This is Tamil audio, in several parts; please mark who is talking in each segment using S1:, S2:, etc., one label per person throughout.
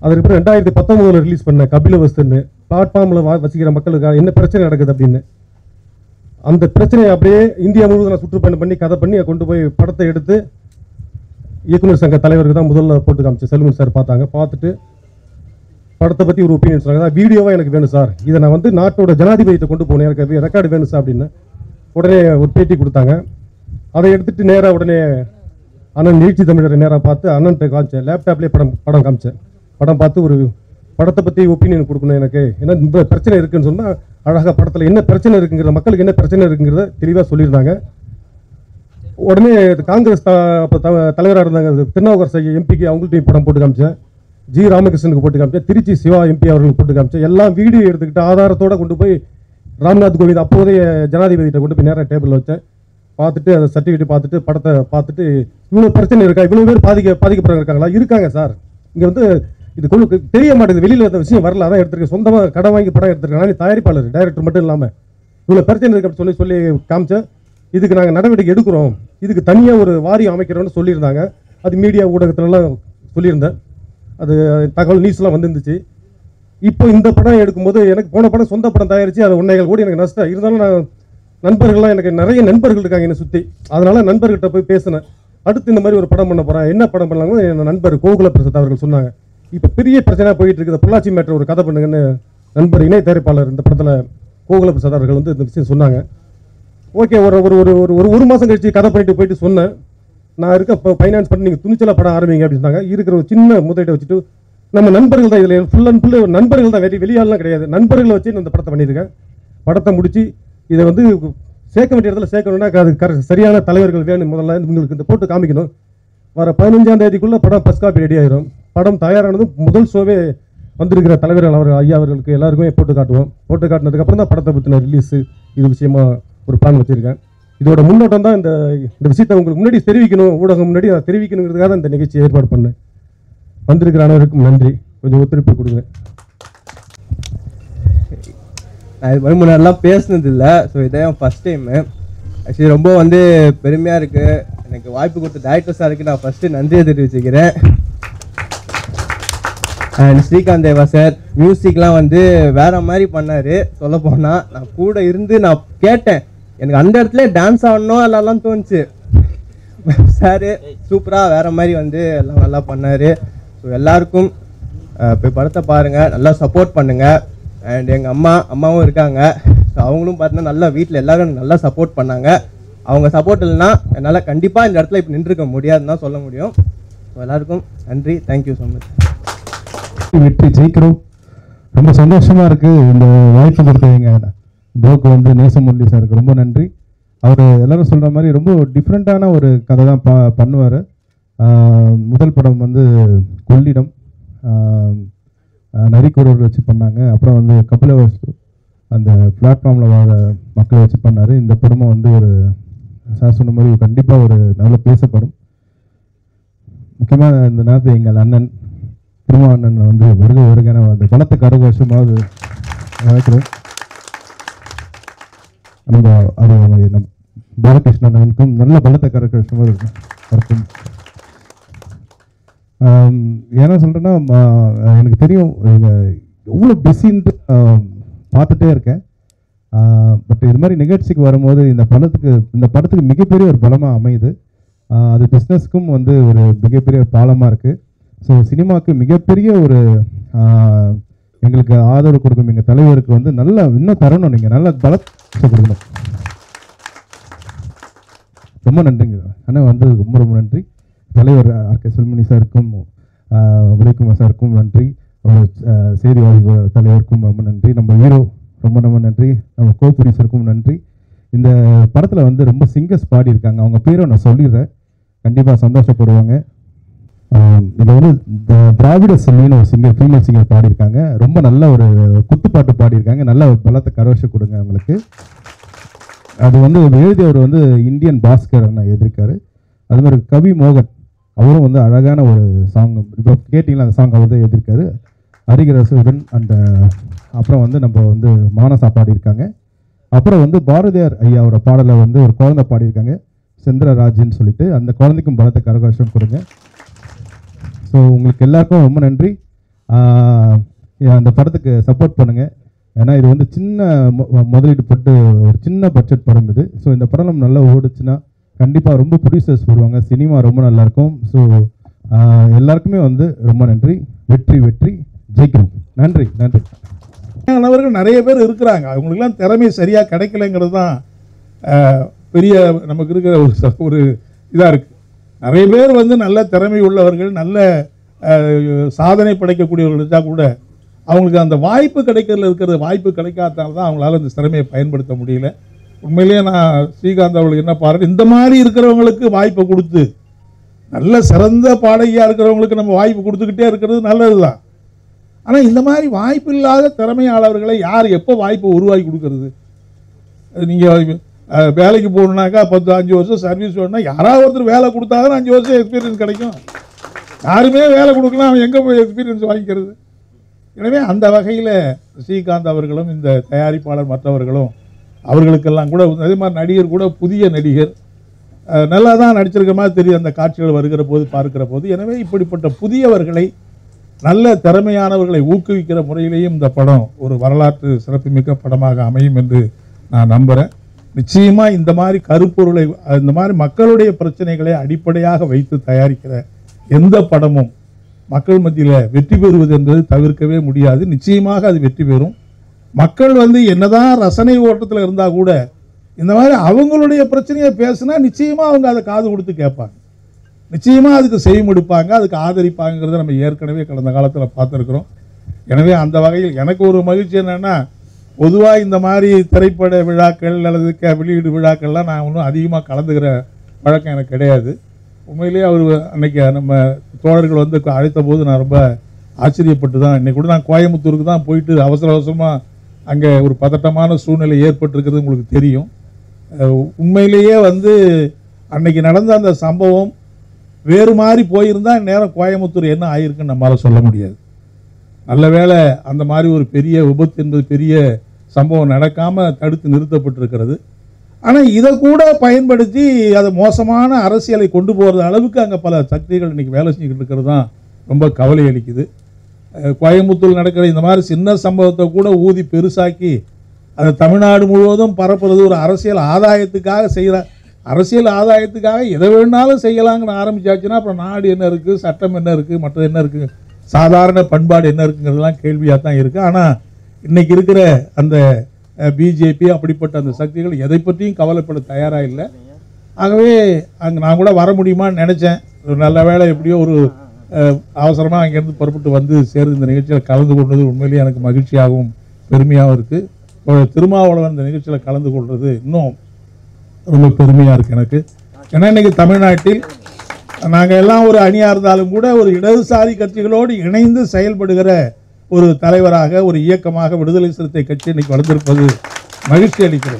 S1: அதுக்கப்புறம் 2019 ரிலீஸ் பண்ண கபிலவஸ்துன்னு பிளாட்ஃபார்மில் வசிக்கிற மக்களுக்கு என்ன பிரச்சனை நடக்குது அப்படின்னு. அந்த பிரச்சனையை அப்படியே இந்தியா முழுவதும் நான் சுற்றுப்பயணம் பண்ணி கதை பண்ணி கொண்டு போய் படத்தை எடுத்து இயக்குனர் சங்க தலைவருக்கு தான் முதல்ல போட்டு காமிச்சேன். செல்வன் சார் பார்த்தாங்க. பார்த்துட்டு படத்தை பற்றி ஒரு ஒப்பீனியன் சொன்னாங்க. வீடியோவாக எனக்கு வேணும் சார், இதை நான் வந்து நாட்டோட ஜனாதிபதியை கொண்டு போனேன், எனக்கு ரெக்கார்டு வேணும் சார் அப்படின்னு உடனே ஒரு பேட்டி கொடுத்தாங்க. அதை எடுத்துகிட்டு நேராக உடனே அண்ணன் நீட்சி தமிழரை நேராக பார்த்து அண்ணன்ட்ட காமிச்சேன். லேப்டாப்லேயே படம் காமிச்சேன். படம் பார்த்து ஒரு படத்தை பற்றி ஒப்பீனியன் கொடுக்கணும் எனக்கு, ஏன்னா இந்த பிரச்சனை இருக்குன்னு சொன்னால் அழகாக படத்தில் என்ன பிரச்சனை இருக்குங்கிற, மக்களுக்கு என்ன பிரச்சனை இருக்குங்கிறத தெளிவாக சொல்லியிருந்தாங்க. உடனே காங்கிரஸ் தலைவராக இருந்தாங்க திருநாவுக்கரசு எம்பிக்கு அவங்கள்ட்டையும் படம் போட்டு காமிச்சேன். ஜி ராமகிருஷ்ணனுக்கு போட்டு காமிச்சேன். திருச்சி சிவா எம்பி அவர்களுக்கு போட்டு காமிச்சேன். எல்லாம் வீடியோ எடுத்துக்கிட்டு ஆதாரத்தோடு கொண்டு போய் ராம்நாத் கோவிந்த் அப்போதைய ஜனாதிபதிகிட்ட கொண்டு போய் நேராக டேபிளில் வச்சேன். பார்த்துட்டு அதை சர்டிஃபிகேட் பார்த்துட்டு படத்தை பார்த்துட்டு இவ்வளோ பிரச்சனை இருக்கா, இவ்வளோ பேர் பாதிக்கப்படுறாங்க இருக்காங்களா? இருக்காங்க சார். இங்கே வந்து இது கொண்டு தெரிய மாட்டேங்குது, வெளியில் அந்த விஷயம் வரல, அதான் எடுத்துருக்கேன். சொந்தமாக கடன் வாங்கி படம் எடுத்துருக்கேன். நான் தயாரிப்பாளர், டைரக்டர் மட்டும் இல்லாமல் இவ்வளோ பிரச்சனை இருக்கு அப்படின்னு சொல்லி காமிச்சேன். இதுக்கு நாங்கள் நடவடிக்கை எடுக்கிறோம், இதுக்கு தனியாக ஒரு வாரியம் அமைக்கிறோம்னு சொல்லியிருந்தாங்க. அது மீடியா ஊடகத்துலலாம் சொல்லியிருந்தேன். அது தகவல் நியூஸ்லாம் வந்துருந்துச்சு. இப்போ இந்த படம் எடுக்கும்போது எனக்கு போன படம் சொந்த படம் தயாரித்து அது 1.5 கோடி எனக்கு நஷ்டம். இருந்தாலும் நான் நண்பர்கள்லாம் எனக்கு நிறைய நண்பர்கள் இருக்காங்க என்னை சுற்றி. அதனால் நண்பர்கிட்ட போய் பேசினேன். அடுத்து இந்த மாதிரி ஒரு படம் பண்ண போகிறேன், என்ன படம் பண்ணலாங்க என் நண்பர் கோகுல பிரசாத் அவர்கள் சொன்னாங்க. இப்போ பெரிய பிரச்சனையாக போயிட்டு இருக்குது, பொள்ளாச்சி மேட்டர் ஒரு கதை பண்ணுங்கன்னு நண்பர் இணை தயாரிப்பாளர் இந்த படத்தில் கோகுல பிரசாத் அவர்கள் வந்து இந்த விஷயம் சொன்னாங்க. ஓகே, ஒரு ஒரு ஒரு ஒரு மாதம் கழிச்சு கதை பண்ணிட்டு போயிட்டு சொன்னேன், நான் இருக்க இப்போ ஃபைனான்ஸ் பண்ணி நீங்கள் துணிச்சலாக படம் ஆரம்பிங்க அப்படின்னு சொன்னாங்க. இருக்கிற ஒரு சின்ன முதலீட்டை வச்சுட்டு நம்ம நண்பர்கள் தான் இதில் ஃபுல் அண்ட் ஃபுல்லு நண்பர்கள் தான், வெளியாலாம் கிடையாது, நண்பர்களை வச்சு நான் இந்த படத்தை பண்ணியிருக்கேன். படத்தை முடித்து இதை வந்து சேர்க்க வேண்டிய இடத்துல சேர்க்கணும்னா அது சரியான தலைவர்கள் வேணும். முதல்ல உங்களுக்கு இந்த போட்டு காமிக்கணும். வர 15ஆம் தேதிக்குள்ளே படம் ஃபர்ஸ்ட் காப்பி ரெடி ஆயிரும். படம் தயாரானதும் முதல் ஷோவே வந்திருக்கிற தலைவர்கள் அவர்கள் ஐயா அவர்களுக்கு எல்லாருக்குமே போட்டு காட்டுவோம். போட்டு காட்டினதுக்கப்புறம் தான் படத்தை பற்றின ரிலீஸு இது விஷயமா ஒரு பிளான் வச்சுருக்கேன். இதோட முன்னோட்டம் தான் இந்த விஷயத்தை உங்களுக்கு முன்னாடி தெரிவிக்கணும், ஊடகம் முன்னாடி நான் தெரிவிக்கணுங்கிறதுக்காக தான் இந்த நிகழ்ச்சியை ஏற்பாடு பண்ணேன். வந்திருக்கிற அனைவருக்கும் நன்றி. கொஞ்சம் ஒத்துழைப்பு கொடுங்க.
S2: நான் இது மாதிரி முன்னாடிலாம் பேசுனது இல்லை. ஸோ இதான் ஃபஸ்ட் டைமு. ஆக்சுவலி ரொம்ப வந்து பெருமையாக இருக்குது. எனக்கு வாய்ப்பு கொடுத்த டைரக்டர் சாருக்கு நான் ஃபஸ்ட்டு நன்றியை தெரிவிச்சுக்கிறேன். அண்ட் ஸ்ரீகாந்த் தேவா சார் மியூசிக்லாம் வந்து வேறு மாதிரி பண்ணார். சொல்ல போனால் நான் கூட இருந்து நான் கேட்டேன், எனக்கு அந்த இடத்துல டான்ஸ் ஆடணும் எல்லாம் தோணுச்சு. சார் சூப்பராக வேறு மாதிரி வந்து எல்லாம் நல்லா பண்ணார். ஸோ எல்லாருக்கும் போய் படத்தை பாருங்கள், நல்லா சப்போர்ட் பண்ணுங்கள். அண்ட் எங்கள் அம்மாவும் இருக்காங்க. ஸோ அவங்களும் பார்த்தீங்கன்னா நல்லா வீட்டில் எல்லோரும் நல்லா சப்போர்ட் பண்ணாங்க. அவங்க சப்போர்ட் இல்லைன்னா என்னால் கண்டிப்பாக இந்த இடத்துல இப்போ நின்றுக்க முடியாதுன்னு தான் சொல்ல முடியும். ஸோ எல்லாருக்கும் நன்றி. Thank you so much.
S3: வெற்றி ஜெயிக்கிறோம். ரொம்ப சந்தோஷமாக இருக்குது. இந்த வாய்ப்பு கொடுத்தவங்க ப்ரோக்கு வந்து நேசமுரளி சாருக்கு ரொம்ப நன்றி. அவர் எல்லோரும் சொல்கிற மாதிரி ரொம்ப டிஃப்ரெண்ட்டான ஒரு கதை தான் பண்ணுவார். முதல் படம் வந்து கொள்ளிடம் நரிக்குறவர் வச்சு பண்ணாங்க. அப்புறம் வந்து கபிலவஸ்து அந்த பிளாட்ஃபார்மில் வாழ மக்களை வச்சு பண்ணார். இந்த படமும் வந்து ஒரு சார் சொன்ன மாதிரி கண்டிப்பாக ஒரு நல்ல பேசப்படும். முக்கியமாக இந்த நேரத்தில் எங்கள் அண்ணன் திருமா அண்ணன் வந்து வருகை அந்த பலத்தை கரகோஷமாவது வளர்க்குறோம். நம்ம அது நம் பாலகிருஷ்ணன் அண்ணனுக்கும் நல்ல பலத்தை கரகோஷமாக இருக்கும். ஏன்னா சொல்கிறேன்னா எனக்கு தெரியும் எவ்வளோ பிஸின்ட்டு பார்த்துட்டே இருக்கேன். பட் இது மாதிரி நிகழ்ச்சிக்கு வரும்போது இந்த படத்துக்கு மிகப்பெரிய ஒரு பலமாக அமையுது. அது பிஸ்னஸ்க்கும் வந்து ஒரு மிகப்பெரிய பாலமாக இருக்குது. ஸோ சினிமாவுக்கு மிகப்பெரிய ஒரு எங்களுக்கு ஆதரவு கொடுக்கும் எங்கள் தலைவருக்கு வந்து நல்லா இன்னும் தரணும், நீங்கள் நல்ல பலத்தை கொடுக்கணும். ரொம்ப நன்றிங்க ஆனால் வந்து ரொம்ப ரொம்ப நன்றி. தலைவர் ஆர்கே செல்மணி சாருக்கும் உதயகுமார் சாருக்கும் நன்றி. அவர் செய்தி தலைவருக்கும் ரொம்ப நன்றி. நம்ம ஹீரோ ரொம்ப ரொம்ப நன்றி. நம்ம கோ ப்ரொடியூசருக்கும் நன்றி. இந்த படத்தில் வந்து ரொம்ப சிங்கர்ஸ் பாடியிருக்காங்க. அவங்க பேரை நான் சொல்லிடுறேன், கண்டிப்பாக சந்தோஷப்படுவாங்க. இதில் வந்து திராவிட செல்வின்னு ஒரு சிங்கர், ஃபீமேல் சிங்கர் பாடியிருக்காங்க. ரொம்ப நல்ல ஒரு குத்துப்பாட்டு பாடியிருக்காங்க. நல்ல ஒரு பலத்தை கரோஷ கொடுங்க அவங்களுக்கு. அது வந்து எழுதியவர் வந்து இந்தியன் பாஸ்கர் எழுதியிருக்காரு. அது மாதிரி கவி மோகன் அவரும் வந்து அழகான ஒரு சாங், இப்போ கேட்டிங்களா அந்த சாங் அவர் தான் எழுதியிருக்காரு. ஹரிகரசுடன் அந்த அப்புறம் வந்து நம்ம வந்து மானசா பாடியிருக்காங்க. அப்புறம் வந்து பாரதியார் ஐயாவோட பாடலை வந்து ஒரு குழந்தை பாடியிருக்காங்க, செந்திரராஜ்னு சொல்லிட்டு. அந்த குழந்தைக்கும் பலத்தை கரகோஷம் கொடுங்க. ஸோ உங்களுக்கு எல்லாருக்கும் ரொம்ப நன்றி. அந்த படத்துக்கு சப்போர்ட் பண்ணுங்கள். ஏன்னா இது வந்து சின்ன முதலீடு போட்டு ஒரு சின்ன பட்ஜெட் படம் இது. ஸோ இந்த படம் நம்ம நல்லா ஓடுச்சுன்னா கண்டிப்பாக ரொம்ப ப்ரொடியூசர்ஸ் வருவாங்க, சினிமா ரொம்ப நல்லாயிருக்கும். ஸோ எல்லாருக்குமே வந்து ரொம்ப நன்றி. வெற்றி வெற்றி ஜெயிக்கிறோம். நன்றி நன்றி.
S4: அவர்கள் நிறைய பேர் இருக்கிறாங்க, அவங்களுக்குலாம் திறமை சரியாக கிடைக்கலைங்கிறது தான் பெரிய நமக்கு இருக்கிற ஒரு இதாக இருக்குது. நிறைய பேர் வந்து நல்ல திறமை உள்ளவர்கள், நல்ல சாதனை படைக்கக்கூடியவர்கள் இருந்தால் கூட அவங்களுக்கு அந்த வாய்ப்பு கிடைக்கிறதுல இருக்கிற வாய்ப்பு கிடைக்காதனால தான் அவங்களால அந்த திறமையை பயன்படுத்த முடியல. உண்மையிலேயே நான் ஸ்ரீகாந்த் அவர்களுக்கு என்ன பாருங்கள், இந்த மாதிரி இருக்கிறவங்களுக்கு வாய்ப்பை கொடுத்து நல்ல சிறந்த பாடகியாக இருக்கிறவங்களுக்கு நம்ம வாய்ப்பு கொடுத்துக்கிட்டே இருக்கிறது நல்லது தான். ஆனால் இந்த மாதிரி வாய்ப்பு இல்லாத திறமையாளர்களை யார் எப்போ வாய்ப்பை உருவாக்கி கொடுக்கறது? நீங்கள் வேலைக்கு போகணுன்னாக்கா 10-5 வருஷம் சர்வீஸ் வேணும்னா யாராவது ஒருத்தர் வேலை கொடுத்தா தான் 5 வருஷம் எக்ஸ்பீரியன்ஸ் கிடைக்கும். யாருமே வேலை கொடுக்கலாம், அவன் எங்கே போய் எக்ஸ்பீரியன்ஸ் வாங்கிக்கிறது? எனவே அந்த வகையில் ஸ்ரீகாந்த் அவர்களும் இந்த தயாரிப்பாளர் மற்றவர்களும் அவர்களுக்கெல்லாம் கூட அதே மாதிரி நடிகர் கூட புதிய நடிகர் நல்லா தான் நடிச்சிருக்க மாதிரி தெரியும் அந்த காட்சிகள் வருகிற போது பார்க்கிற போது. எனவே இப்படிப்பட்ட புதியவர்களை நல்ல திறமையானவர்களை ஊக்குவிக்கிற முறையிலேயும் இந்த படம் ஒரு வரலாற்று சிறப்புமிக்க படமாக அமையும் என்று நான் நம்புகிறேன். நிச்சயமாக இந்த மாதிரி கருப்பொருளை, இந்த மாதிரி மக்களுடைய பிரச்சனைகளை அடிப்படையாக வைத்து தயாரிக்கிற எந்த படமும் மக்கள் மத்தியில் வெற்றி பெறுவது என்பது தவிர்க்கவே முடியாது. நிச்சயமாக அது வெற்றி பெறும். மக்கள் வந்து என்னதான் ரசனை ஓட்டத்தில் இருந்தால் கூட இந்த மாதிரி அவங்களுடைய பிரச்சனையை பேசுனா நிச்சயமாக அவங்க அதை காது கொடுத்து கேட்பாங்க, நிச்சயமாக அதுக்கு செய்முடிப்பாங்க, அதுக்கு ஆதரிப்பாங்கிறத நம்ம ஏற்கனவே கடந்த காலத்தில் பார்த்துருக்குறோம். எனவே அந்த வகையில் எனக்கு ஒரு மகிழ்ச்சி என்னென்னா, பொதுவாக இந்த மாதிரி திரைப்பட விழாக்கள் அல்லது வெளியீடு விழாக்கள்லாம் நான் ஒன்றும் அதிகமாக கலந்துக்கிற பழக்கம் எனக்கு கிடையாது. உண்மையிலேயே அவர் அன்னைக்கு நம்ம தோழர்கள் வந்து அழைத்த போது நான் ரொம்ப ஆச்சரியப்பட்டு தான், இன்னைக்கு கூட நான் கோயம்புத்தூருக்கு தான் போயிட்டு அவசர அவசரமாக அங்கே ஒரு பதட்டமான சூழ்நிலை ஏற்பட்டிருக்கிறது உங்களுக்கு தெரியும். உண்மையிலேயே வந்து அன்னைக்கு நடந்த அந்த சம்பவம் வேறு மாதிரி போயிருந்தால் நேரம் கோயம்புத்தூர் என்ன ஆகிருக்குன்னு நம்மளால் சொல்ல முடியாது. நல்ல வேளை அந்த மாதிரி ஒரு பெரிய விபத்து என்பது பெரிய சம்பவம் நடக்காமல் தடுத்து நிறுத்தப்பட்டிருக்கிறது. ஆனால் இதை கூட பயன்படுத்தி அதை மோசமான அரசியலை கொண்டு போகிறது அளவுக்கு அங்கே பல சக்திகள் இன்றைக்கி வேலை செஞ்சுக்கிட்டு இருக்கிறது தான் ரொம்ப கவலை அளிக்குது. கோயம்புத்தூர் நடக்கிற இந்த மாதிரி சின்ன சம்பவத்தை கூட ஊதி பெருசாக்கி அதை தமிழ்நாடு முழுவதும் பரப்புறது ஒரு அரசியல் ஆதாயத்துக்காக செய்கிற, அரசியல் ஆதாயத்துக்காக எதை வேணாலும் செய்யலாங்கன்னு ஆரம்பிச்சாச்சுன்னா அப்புறம் நாடு என்ன இருக்குது, சட்டம் என்ன இருக்குது, மற்றது என்ன இருக்குது, சாதாரண பண்பாடு என்ன இருக்குங்கிறதுலாம் கேள்வியாக தான் இருக்குது. ஆனால் இன்றைக்கி இருக்கிற அந்த பிஜேபி அப்படிப்பட்ட அந்த சக்திகள் எதை பற்றியும் கவலைப்பட தயாராக இல்லை. ஆகவே அங்கே நான் கூட வர முடியுமான்னு நினச்சேன். ஒரு நல்ல வேளை எப்படியோ ஒரு அவசரமாக அங்கேருந்து புறப்பட்டு வந்து சேர்ந்து இந்த நிகழ்ச்சியில் கலந்து கொண்டது உண்மையிலேயே எனக்கு மகிழ்ச்சியாகவும் பெருமையாகவும் இருக்குது. திருமாவளவன் இந்த நிகழ்ச்சியில் கலந்து கொள்வது இன்னும் ரொம்ப பெருமையாக இருக்குது எனக்கு. ஏன்னா இன்றைக்கி தமிழ்நாட்டில் நாங்கள் எல்லாம் ஒரு அணியாக இருந்தாலும் கூட ஒரு இடதுசாரி கட்சிகளோடு இணைந்து செயல்படுகிற ஒரு தலைவராக, ஒரு இயக்கமாக விடுதலை சிறுத்தை கட்சி இன்றைக்கி வளர்ந்திருப்பது மகிழ்ச்சி அளிக்கிறது.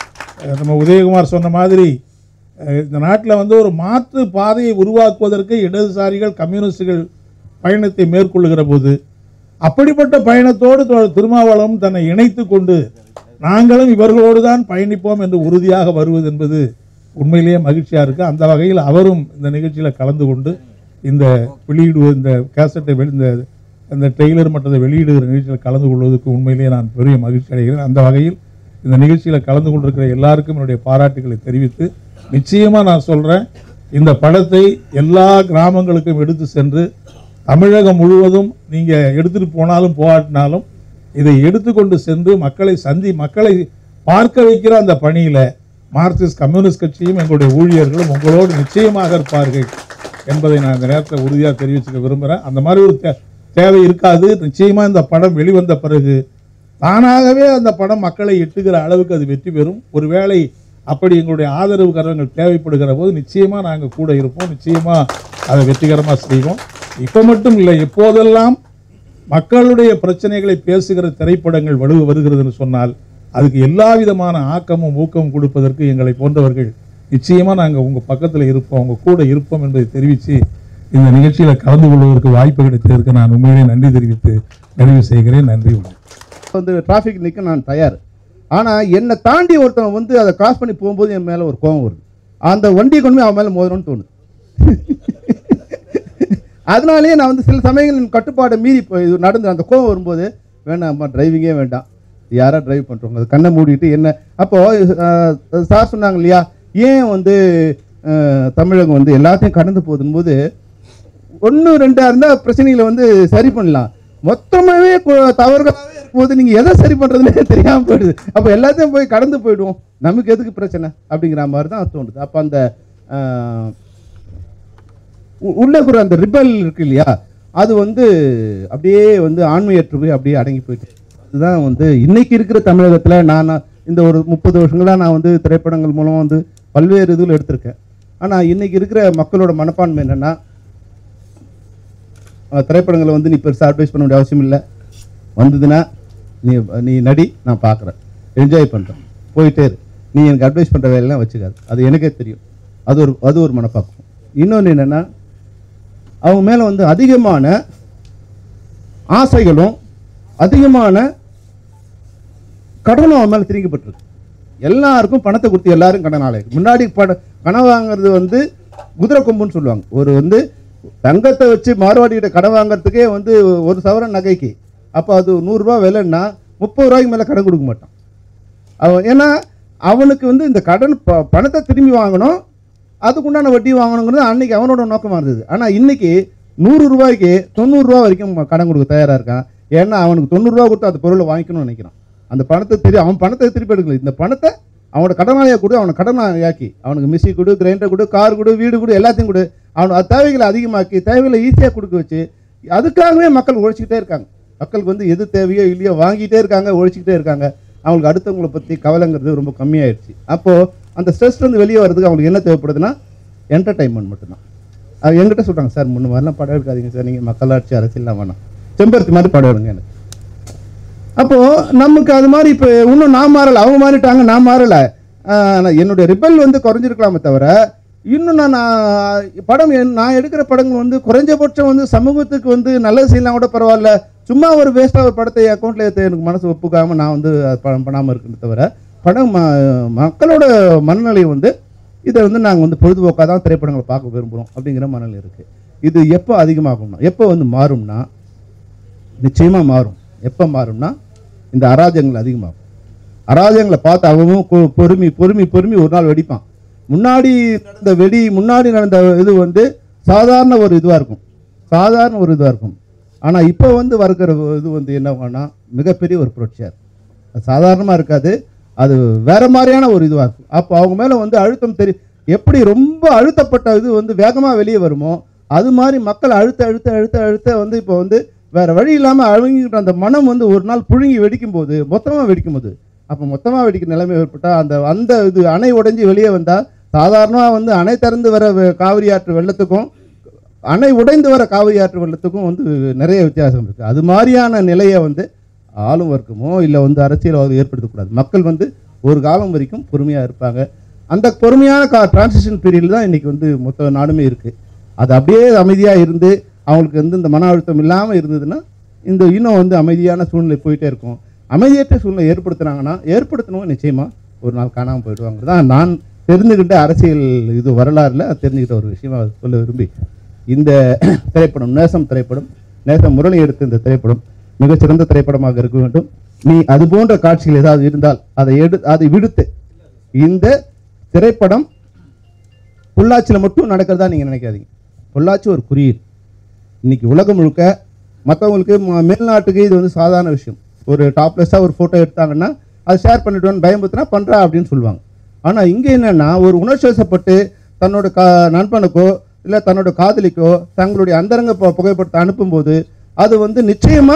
S4: நம்ம உதயகுமார் சொன்ன மாதிரி இந்த நாட்டில் வந்து ஒரு மாற்று பாதையை உருவாக்குவதற்கு இடதுசாரிகள் கம்யூனிஸ்டுகள் பயணத்தை மேற்கொள்ளுகிற போது அப்படிப்பட்ட பயணத்தோடு திருமாவளவன் தன்னை இணைத்து கொண்டு நாங்களும் இவர்களோடு தான் பயணிப்போம் என்று உறுதியாக வருவது என்பது உண்மையிலேயே மகிழ்ச்சியாக இருக்குது. அந்த வகையில் அவரும் இந்த நிகழ்ச்சியில் கலந்து கொண்டு இந்த வெளியிடுவது, இந்த கேசட்டை இந்த ட்ரெய்லர் மற்றதை வெளியிடுகிற நிகழ்ச்சியில் கலந்து கொள்வதற்கு உண்மையிலேயே நான் பெரிய மகிழ்ச்சி அடைகிறேன். அந்த வகையில் இந்த நிகழ்ச்சியில் கலந்து கொண்டிருக்கிற எல்லாருக்கும் என்னுடைய பாராட்டுகளை தெரிவித்து, நிச்சயமாக நான் சொல்கிறேன், இந்த படத்தை எல்லா கிராமங்களுக்கும் எடுத்து சென்று தமிழகம் முழுவதும் நீங்கள் எடுத்துகிட்டு போனாலும் போகாட்டினாலும் இதை எடுத்துக்கொண்டு சென்று மக்களை பார்க்க வைக்கிற அந்த பணியில் மார்க்சிஸ்ட் கம்யூனிஸ்ட் கட்சியும் எங்களுடைய ஊழியர்களும் உங்களோடு நிச்சயமாக இருப்பார்கள் என்பதை நான் இந்த நேரத்தில் உறுதியாக தெரிவிச்சுக்க விரும்புகிறேன். அந்த மாதிரி ஒரு தேவை இருக்காது. நிச்சயமாக இந்த படம் வெளிவந்த பிறகு தானாகவே அந்த படம் மக்களை எட்டுகிற அளவுக்கு அது வெற்றி பெறும். ஒருவேளை அப்படி எங்களுடைய ஆதரவு கரங்கள் தேவைப்படுகிற போது நிச்சயமாக நாங்கள் கூட இருப்போம், நிச்சயமாக அதை வெற்றிகரமாக செய்வோம். இப்போ மட்டும் இல்லை, எப்போதெல்லாம் மக்களுடைய பிரச்சனைகளை பேசுகிற திரைப்படங்கள் வருகிறதுன்னு சொன்னால் அதுக்கு எல்லா விதமான ஆக்கமும் ஊக்கமும் கொடுப்பதற்கு எங்களை போன்றவர்கள் நிச்சயமாக நாங்கள் உங்கள் பக்கத்தில் இருப்போம், உங்கள் கூட இருப்போம் என்பதை தெரிவித்து இந்த நிகழ்ச்சியில் கலந்து கொள்வதற்கு வாய்ப்பு கிடைத்ததற்கு நான் உண்மையிலே நன்றி தெரிவித்து நிறைவு செய்கிறேன். நன்றி.
S5: வந்து டிராஃபிக் நிற்க நான் தயார். ஆனால் என்னை தாண்டி ஒருத்தவங்க வந்து அதை கிராஸ் பண்ணி போகும்போது என் மேலே ஒரு கோபம் வருது. அந்த வண்டியை கொண்டு போய் அவன் மேலே மோதணும்னு தோணுது. அதனாலேயே நான் வந்து சில சமயங்கள் கட்டுப்பாடை மீறி நடந்து அந்த கோவம் வரும்போது வேணாம்மா டிரைவிங்கே வேண்டாம், யாரா டிரைவ் பண்ணுறவங்க அது கண்ணை மூடிட்டு என்ன. அப்போது சார் சொன்னாங்க இல்லையா, ஏன் வந்து தமிழகம் வந்து எல்லாத்தையும் கடந்து போகுதும்போது 1-2 இருந்தால் பிரச்சனைகளை வந்து சரி பண்ணலாம். மொத்தமாகவே தவறுகளாகவே இருக்கும்போது நீங்கள் எதை சரி பண்ணுறதுனே தெரியாமல் போயிடுது. அப்போ எல்லாத்தையும் போய் கடந்து போயிடுவோம், நமக்கு எதுக்கு பிரச்சனை அப்படிங்கிற மாதிரி தான் தோணுது. அப்போ அந்த உள்ளே கூட அந்த ரிபல் இருக்கு இல்லையா, அது வந்து அப்படியே வந்து ஆண்மையற்று போய் அப்படியே அடங்கி போயிட்டு. அதுதான் வந்து இன்னைக்கு இருக்கிற தமிழகத்தில் நான் இந்த ஒரு 30 வருஷங்களாக நான் வந்து திரைப்படங்கள் மூலம் வந்து பல்வேறு இதில் எடுத்திருக்கேன். ஆனால் இன்னைக்கு இருக்கிற மக்களோட மனப்பான்மை என்னென்னா, திரைப்படங்களை வந்து நீ பெருசாக அட்வைஸ் பண்ண வேண்டிய அவசியம் இல்லை, வந்ததுன்னா நீ நடி, நான் பார்க்குறேன், என்ஜாய் பண்ணுறேன், போயிட்டே இரு, நீ எனக்கு அட்வைஸ் பண்ணுற வேலையெல்லாம் வச்சுக்காது, அது எனக்கே தெரியும். அது ஒரு மனப்பாக்கம். இன்னொன்று என்னென்னா, அவங்க மேலே வந்து அதிகமான ஆசைகளும் அதிகமான கடனும் அவன் மேலே திரிக்கப்பட்டிருக்கு. எல்லாருக்கும் பணத்தை கொடுத்து எல்லாரும் கடனாளி. முன்னாடி கடன் வாங்கிறது வந்து குதிரை கொம்புன்னு சொல்லுவாங்க. ஒரு வந்து தங்கத்தை வச்சு மார்வாடிக்கிட்ட கடன் வாங்கிறதுக்கே வந்து ஒரு சவரன் நகைக்கு அப்போ அது 100 ரூபா விலைன்னா 30 ரூபாய்க்கு மேலே கடன் கொடுக்க மாட்டான் அவன். ஏன்னா அவனுக்கு வந்து இந்த கடன் பணத்தை திரும்பி வாங்கணும், அதுக்குண்டான வட்டி வாங்கணுங்கிறது அன்னைக்கு அவனோட நோக்கமாக இருந்தது. ஆனால் இன்னைக்கு 100 ரூபாய்க்கு 90 ரூபா வரைக்கும் கடன் கொடுக்க தயாராக இருக்கான். ஏன்னா அவனுக்கு 90 ரூபா கொடுத்து அந்த பொருளை வாங்கிக்கணும்னு நினைக்கிறான். அந்த பணத்தை அவன் பணத்தை திருப்பி எடுக்கல, இந்த பணத்தை அவனோட கடனாளியாக கொடு, அவனை கடனாளியாக்கி அவனுக்கு மிஷி கொடு, கிரைண்டர் கொடு, கார் கொடு, வீடு கொடு, எல்லாத்தையும் கொடு, அவனுக்கு அது தேவைகளை அதிகமாக்கி தேவைகளை ஈஸியாக கொடுக்க வச்சு அதுக்காகவே மக்கள் உழைச்சிக்கிட்டே இருக்காங்க. மக்களுக்கு வந்து எது தேவையோ இல்லையோ வாங்கிட்டே இருக்காங்க, உழைச்சிக்கிட்டே இருக்காங்க. அவங்களுக்கு அடுத்தவங்களை பற்றி கவலைங்கிறது ரொம்ப கம்மியாயிடுச்சு. அப்போது அந்த ஸ்ட்ரெஸ்லேருந்து வெளியே வர்றதுக்கு அவங்களுக்கு என்ன தேவைப்படுதுன்னா என்டர்டைன்மெண்ட் மட்டும்தான். அது என்கிட்ட சொல்கிறாங்க, சார் முன்ன மாதிரிலாம் படம் எடுக்காதீங்க சார், நீங்கள் மக்களாட்சி அரசியல்லாம் வேணாம், செம்பருத்தி மாதிரி படம் எடுங்க எனக்கு. அப்போது நமக்கு அது மாதிரி இப்போ இன்னும் நான் மாறலை, அவங்க மாறிட்டாங்க, நான் மாறலை. என்னுடைய ரிபல் வந்து குறைஞ்சிருக்கலாமே தவிர இன்னும் நான் எடுக்கிற படங்கள் வந்து குறைஞ்சபட்சம் வந்து சமூகத்துக்கு வந்து நல்லது செய்யலாம் கூட பரவாயில்ல, சும்மா ஒரு வேஸ்ட்டாக ஒரு படத்தை அக்கௌண்ட்டில் ஏற்ற எனக்கு மனசு ஒப்புக்காமல் நான் வந்து படம் பண்ணாமல் இருக்குன்னு தவிர படம் மக்களோட மனநிலை வந்து இதை வந்து நாங்கள் வந்து பொழுதுபோக்காக தான் திரைப்படங்களை பார்க்க விரும்புகிறோம் அப்படிங்கிற மனநிலை இருக்குது. இது எப்போ அதிகமாகும்னா, எப்போ வந்து மாறும்னா, நிச்சயமாக மாறும். எப்போ மாறும்னா இந்த அராஜகங்கள் அதிகமாகும். அராஜகங்களை பார்த்து அவனும் பொறுமி ஒரு நாள் வெடிப்பான். முன்னாடி நடந்த இது வந்து சாதாரண ஒரு இதுவாக இருக்கும். ஆனால் இப்போ வந்து வருகிற இது வந்து என்ன பண்ணால் மிகப்பெரிய ஒரு புரட்சியாக அது சாதாரணமாக இருக்காது, அது வேற மாதிரியான ஒரு இதுவாக இருக்கும். அப்போ அவங்க மேலே வந்து அழுத்தம் எப்படி ரொம்ப அழுத்தப்பட்ட இது வந்து வேகமாக வெளியே வருமோ அது மாதிரி மக்கள் அழுத்த வந்து இப்போ வந்து வேற வழி இல்லாமல் அழுங்கிக்கிட்ட அந்த மனம் வந்து ஒரு நாள் புழுங்கி மொத்தமாக வெடிக்கும் போது அப்போ மொத்தமாக வெடிக்கிற நிலைமை ஏற்பட்டால் அந்த இது அணை உடைஞ்சி வெளியே வந்தால் சாதாரணமாக வந்து அணை திறந்து வர காவிரி ஆற்று வெள்ளத்துக்கும் அணை உடைந்து வர காவிரி ஆற்று வெள்ளத்துக்கும் வந்து நிறைய வித்தியாசம் இருக்குது. அது மாதிரியான நிலையை வந்து ஆளும் வர்க்கமோ இல்லை வந்து அரசியல்வாதி ஏற்படுத்தக்கூடாது. மக்கள் வந்து ஒரு காலம் வரைக்கும் பொறுமையாக இருப்பாங்க. அந்த பொறுமையான டிரான்சிஷன் பீரியடில் தான் இன்றைக்கி வந்து மொத்த நாடுமே இருக்குது. அது அப்படியே அமைதியாக இருந்து அவங்களுக்கு வந்து இந்த மன அழுத்தம் இல்லாமல் இருந்ததுன்னா இன்னும் வந்து அமைதியான சூழ்நிலை போயிட்டே இருக்கும். அமைதியற்ற சூழ்நிலை ஏற்படுத்தணும் நிச்சயமாக ஒரு நாள் காணாமல் போயிடுவாங்க தான் நான் தெரிஞ்சுக்கிட்ட அரசியல் இது வரலாறுல தெரிஞ்சுக்கிட்ட ஒரு விஷயமாக சொல்ல விரும்பி இந்த திரைப்படம் நேசம் முரளி எடுத்த இந்த திரைப்படம் மிகச்சிறந்த திரைப்படமாக இருக்க வேண்டும். நீ அது போன்ற காட்சிகள் ஏதாவது இருந்தால் அதை விடுத்து இந்த திரைப்படம் பொள்ளாச்சியில் மட்டும் நடக்கிறதா நீங்கள் நினைக்காதீங்க. பொள்ளாச்சி ஒரு குறியீடு. இன்னைக்கு உலகம் முழுக்க மற்றவங்களுக்கு மேல்நாட்டுக்கு இது வந்து சாதாரண விஷயம். ஒரு டாப்லெஸ்ஸாக ஒரு ஃபோட்டோ எடுத்தாங்கன்னா அது ஷேர் பண்ணிவிடுவான்னு பயம்படுத்தினா பண்ணுறா அப்படின்னு சொல்லுவாங்க. ஆனால் இங்கே என்னென்னா ஒரு உணர்ச்சி வசப்பட்டு தன்னோட நண்பனுக்கோ இல்லை தன்னோட காதலிக்கோ தங்களுடைய அந்தரங்க புகைப்படத்தை அனுப்பும்போது அது வந்து நிச்சயமாக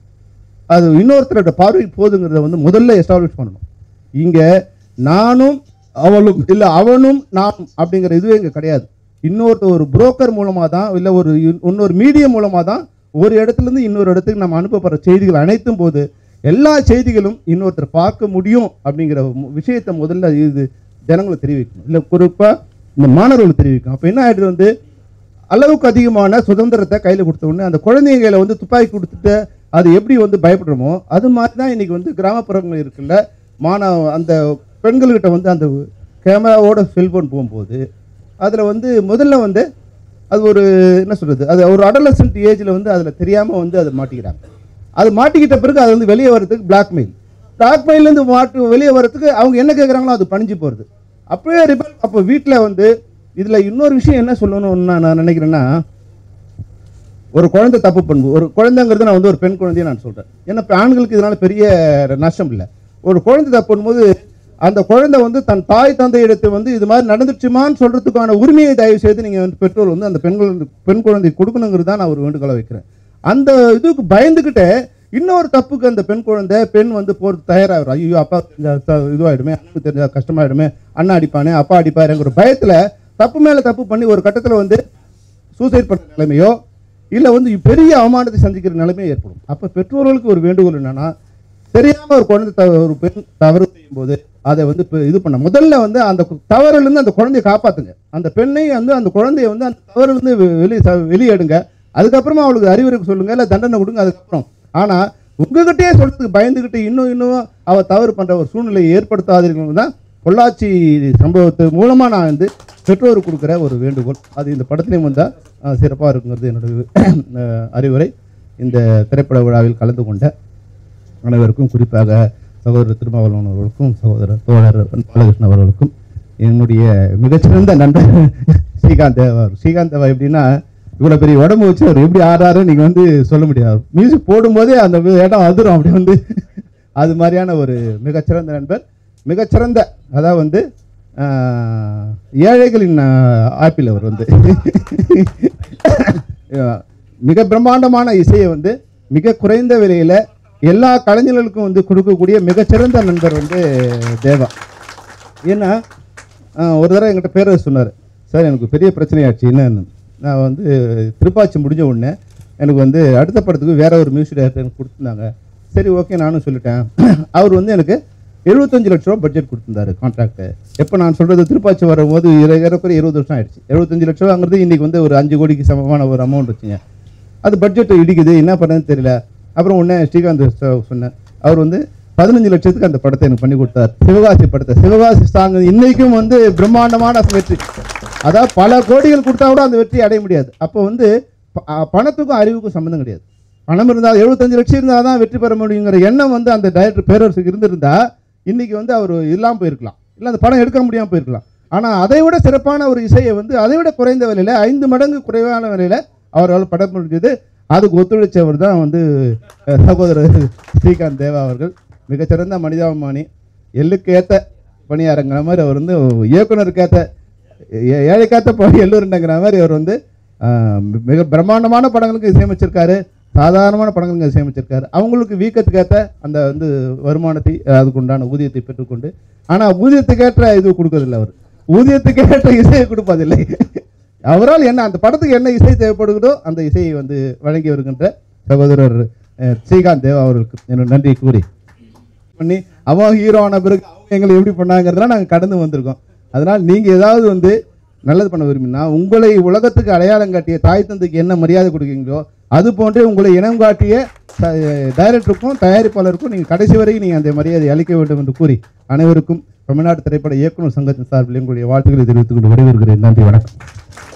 S5: அது இன்னொருத்தரோட பார்வைக்கு போகுதுங்கிறத வந்து முதல்ல எஸ்டாப்ளிஷ் பண்ணணும். இங்கே நானும் அவளும் இல்லை அவனும் நானும் அப்படிங்கிற இதுவே இங்கே கிடையாது. ஒரு புரோக்கர் மூலமாக தான் இல்லை இன்னொரு மீடியம் மூலமாக தான் ஒரு இடத்துலேருந்து இன்னொரு இடத்துக்கு நம்ம அனுப்பப்படுற செய்திகள் அனைத்தும் போது எல்லா செய்திகளும் இன்னொருத்தர் பார்க்க முடியும் அப்படிங்கிற விஷயத்தை முதல்ல இது ஜனங்களை தெரிவிக்கணும், இல்லை குறிப்பாக இந்த மாணவர்கள் தெரிவிக்கும். அப்போ என்ன ஆகிடுது வந்து அளவுக்கு அதிகமான சுதந்திரத்தை கையில் கொடுத்த உடனே அந்த குழந்தைங்களை வந்து துப்பாக்கி கொடுத்துட்டு அது எப்படி வந்து பயப்படுறோமோ அது மாதிரி தான் இன்றைக்கி வந்து கிராமப்புறங்கள் இருக்குல்ல அந்த பெண்கள்கிட்ட வந்து அந்த கேமராவோட செல்ஃபோன் போகும்போது அதில் வந்து முதல்ல வந்து அது ஒரு என்ன சொல்கிறது, அது ஒரு அடலசன்ட் ஏஜில் வந்து அதில் தெரியாமல் வந்து அதை மாட்டிக்கிறாங்க. அது மாட்டிக்கிட்ட பிறகு அது வந்து வெளியே வர்றதுக்கு பிளாக்மெயிலேருந்து வெளியே வர்றதுக்கு அவங்க என்ன கேட்குறாங்களோ அது பணிஞ்சு போகிறது. அப்படியே ரிபல். அப்போ வீட்டில் வந்து இதில் இன்னொரு விஷயம் என்ன சொல்லணும்னு நான் நினைக்கிறேன்னா, ஒரு குழந்தை தப்பு பண்ணுவோம். ஒரு குழந்தைங்கிறது நான் வந்து ஒரு பெண் குழந்தையை நான் சொல்கிறேன். ஏன்னா ஆண்களுக்கு இதனால் பெரிய நஷ்டம் இல்லை. ஒரு குழந்தை தப்பு பண்ணும்போது அந்த குழந்தை வந்து தன் தாய் தந்தையிடத்தை வந்து இது மாதிரி நடந்துச்சுமான்னு சொல்கிறதுக்கான உரிமையை தயவு செய்து நீங்கள் வந்து பெற்றோர் வந்து அந்த பெண் குழந்தை கொடுக்கணுங்கிறது தான் நான் ஒரு வேண்டுகோளை வைக்கிறேன். அந்த இதுக்கு பயந்துக்கிட்டே இன்னொரு தப்புக்கு அந்த பெண் வந்து போகிறது தயாராகிடும். ஐயோ அப்பா இதுவாகிடுமே, அண்ணனுக்கு தெரிஞ்சா கஷ்டமாயிடுமே, அண்ணா அடிப்பானே, அப்பா அடிப்பாருங்கிற பயத்தில் தப்பு மேலே தப்பு பண்ணி ஒரு கட்டத்தில் வந்து சூசைட் பண்ணுற நிலைமையோ இல்லை வந்து பெரிய அவமானத்தை சந்திக்கிற நிலைமையோ ஏற்படும். அப்போ பெற்றோர்களுக்கு ஒரு வேண்டுகோள் என்னன்னா, தெரியாமல் ஒரு குழந்தை ஒரு பெண் தவறு செய்யும் போது அதை வந்து இது பண்ண முதல்ல வந்து அந்த தவறுலேருந்து அந்த குழந்தையை காப்பாற்றுங்க. அந்த பெண்ணை வந்து அந்த குழந்தைய வந்து அந்த தவறுலேருந்து வெளியேடுங்க. அதுக்கப்புறமா அவளுக்கு அறிவுரை சொல்லுங்க, இல்லை தண்டனை கொடுங்க. அதுக்கப்புறம் ஆனால் உங்ககிட்டயே சொல்றதுக்கு பயந்துக்கிட்டு இன்னும் அவள் தவறு பண்ணுற ஒரு சூழ்நிலையை ஏற்படுத்தாதீர்கள் தான் பொள்ளாச்சி சம்பவத்து மூலமாக நான் வந்து பெற்றோருக்கு கொடுக்குற ஒரு வேண்டுகோள். அது இந்த படத்துலேயும் வந்தால் சிறப்பாக இருக்குங்கிறது என்னுடைய அறிவுரை. இந்த திரைப்பட விழாவில் கலந்து கொண்ட அனைவருக்கும், குறிப்பாக சகோதரர் திருமாவளவன் அவர்களுக்கும், சகோதரர் தோழர் பாலகிருஷ்ணன் அவர்களுக்கும், என்னுடைய மிகச்சிறந்த நண்பர் ஸ்ரீகாந்த் தேவா. ஸ்ரீகாந்த் தேவா எப்படின்னா, இவ்வளோ பெரிய உடம்பு வச்சு அவர் எப்படி ஆடுறாரு நீங்கள் வந்து சொல்ல முடியாது. மியூசிக் போடும்போதே அந்த இடம் அதிரும். அப்படி வந்து அது மாதிரியான ஒரு மிகச்சிறந்த நண்பர். மிகச்சிறந்த அதாவது வந்து ஏழைகளின் ஆப்பிள். அவர் வந்து மிக பிரம்மாண்டமான இசையை வந்து மிக குறைந்த விலையில் எல்லா கலைஞர்களுக்கும் வந்து கொடுக்கக்கூடிய மிகச்சிறந்த நண்பர் வந்து தேவா. ஏன்னா ஒரு தடவை என்கிட்ட பேர சொன்னார், சார் எனக்கு பெரிய பிரச்சனையாச்சு. என்னன்னு, நான் வந்து திருப்பாச்சி முடிஞ்ச உடனே எனக்கு வந்து அடுத்த படத்துக்கு வேற ஒரு மியூசிக் டைரக்டர் எனக்கு கொடுத்துருந்தாங்க. சரி ஓகே நானும் சொல்லிட்டேன். அவர் வந்து எனக்கு 75 லட்ச ரூபா பட்ஜெட் கொடுத்துருந்தாரு கான்ட்ராக்டு. எப்போ நான் சொல்கிறது திருப்பாச்சி வரும்போது ஏறக்குறைய 20 வருஷம் ஆயிடுச்சு. 75 லட்ச ரூபாங்கிறது இன்றைக்கி வந்து ஒரு 5 கோடிக்கு சமமான ஒரு அமௌண்ட் வச்சுங்க. அது பட்ஜெட்டை இடிக்குது, என்ன பண்ணுறதுன்னு தெரியல. அப்புறம் உடனே ஸ்ரீகாந்த் சொன்னேன். அவர் வந்து 15 லட்சத்துக்கு அந்த படத்தை எனக்கு பண்ணி கொடுத்தார். சிவகாசி படத்தை. சிவகாசி சாங் இன்றைக்கும் வந்து பிரம்மாண்டமான வெற்றி. அதாவது பல கோடிகள் கொடுத்தா கூட அந்த வெற்றி அடைய முடியாது. அப்போ வந்து பணத்துக்கும் அறிவுக்கும் சம்மந்தம் கிடையாது. பணம் இருந்தால் 75 லட்சம் இருந்தால் தான் வெற்றி பெற முடியுங்கிற எண்ணம் வந்து அந்த டைரக்டர் பேரரசுக்கு இருந்திருந்தா இன்றைக்கி வந்து அவர் இல்லாமல் போயிருக்கலாம், இல்லை அந்த படம் எடுக்க முடியாமல் போயிருக்கலாம். ஆனால் அதை விட சிறப்பான ஒரு இசையை வந்து அதை விட குறைந்த விலையில் 5 மடங்கு குறைவான விலையில் அவரால் படம் முடிஞ்சது. அதுக்கு ஒத்துழைச்சவர் தான் வந்து சகோதரர் ஸ்ரீகாந்த் தேவா அவர்கள். மிகச்சிறந்த மனிதாபிமானி, எள்ளுக்கு ஏற்ற பணியாரங்கிற மாதிரி அவர் வந்து இயக்குனருக்கு ஏற்ற ஏழைக்காத்த எல்லோருங்கிற மாதிரி அவர் வந்து மிக பிரம்மாண்டமான படங்களுக்கு இசையமைச்சிருக்காரு, சாதாரணமான படங்களுக்கு இசையமைச்சிருக்காரு. அவங்களுக்கு வீக்கத்துக்கேற்ற அந்த வந்து வருமானத்தை அதுக்கு உண்டான ஊதியத்தை பெற்றுக்கொண்டு, ஆனால் ஊதியத்துக்கேற்ற இது கொடுக்கறதில்லை. அவர் ஊதியத்துக்கேற்ற இசையை கொடுப்பதில்லை. அவரால் என்ன அந்த படத்துக்கு என்ன இசை தேவைப்படுகிறதோ அந்த இசையை வந்து வழங்கி வருகின்ற சகோதரர் ஸ்ரீகாந்த் தேவா அவர்களுக்கு என்னோட நன்றி கூறி பண்ணி அவங்க ஹீரோ ஆன பிறகு அவங்க எங்களை எப்படி பண்ணாங்கிறதுலாம் நாங்கள் கடந்து வந்திருக்கோம். அதனால் நீங்கள் ஏதாவது வந்து நல்லது பண்ண விரும்பினா உங்களை உலகத்துக்கு அடையாளம் காட்டிய தாய் தந்தைக்கு என்ன மரியாதை கொடுக்குறீங்களோ அது போன்றே உங்களை இனம் காட்டிய டைரக்டருக்கும் தயாரிப்பாளருக்கும் நீங்கள் கடைசி வரைக்கும் நீங்கள் அந்த மரியாதை அளிக்க வேண்டும் என்று கூறி அனைவருக்கும் தமிழ்நாடு திரைப்பட இயக்குநர் சங்கத்தின் சார்பில் எங்களுடைய வாழ்த்துக்களை தெரிவித்துக் கொண்டு விடைபெறுகிறேன். நன்றி, வணக்கம்.